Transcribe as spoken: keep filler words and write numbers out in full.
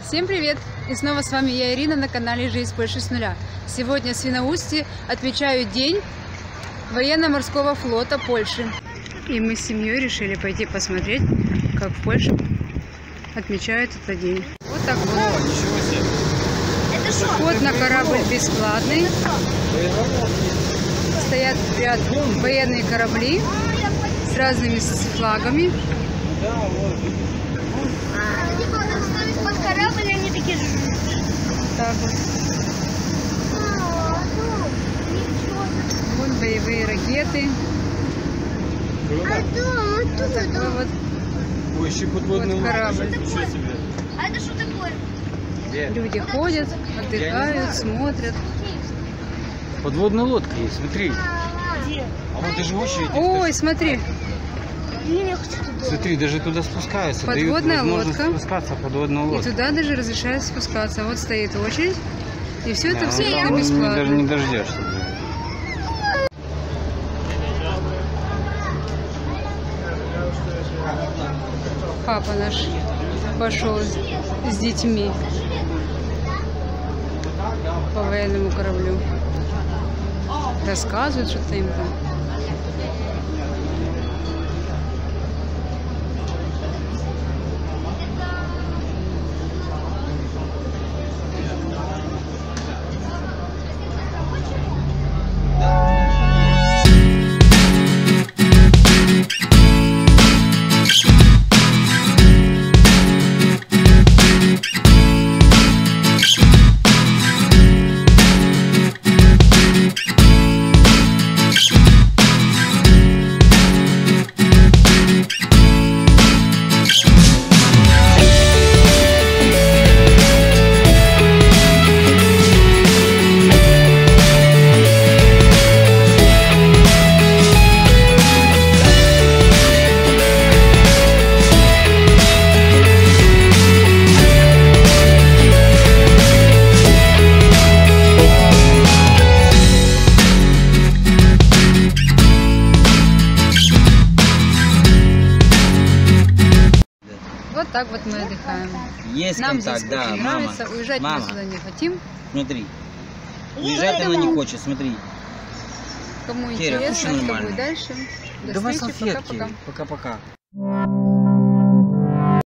Всем привет! И снова с вами я, Ирина, на канале Жизнь Польши с нуля. Сегодня в Свиноустье отмечают День военно-морского флота Польши. И мы с семьей решили пойти посмотреть, как в Польше отмечают этот день. Вот так вот. О, ничего себе! Вход на корабль бесплатный. Стоят ряд военные корабли с разными флагами. Да, вот. Корабль, они такие же. Так вот. Вон боевые ракеты. А дома Вот такой вот, Ой, еще подводный вот корабль. Ничего себе. А это что такое? Где? Люди ходят, отдыхают, смотрят. Подводная лодка есть, смотри. Где? А вот даже очередь. Ой, смотри, Я хочу туда. Смотри, даже туда спускаются. Подводная дают возможность лодка. спускаться, подводная и лодка. туда даже разрешают спускаться. Вот стоит очередь, и все это Да, абсолютно там бесплатно. Даже не дождешься. Папа наш пошел с детьми по военному кораблю. Рассказывают что-то им там. Вот так вот мы отдыхаем. Есть Нам контакт, здесь да, очень мама. нравится. Уезжать Мама, мы сюда не хотим. смотри. Уезжать она не хочет, смотри. Кому Кира, интересно, очень что нормально. будет дальше. До Давай встречи. салфетки. Пока-пока. Пока-пока.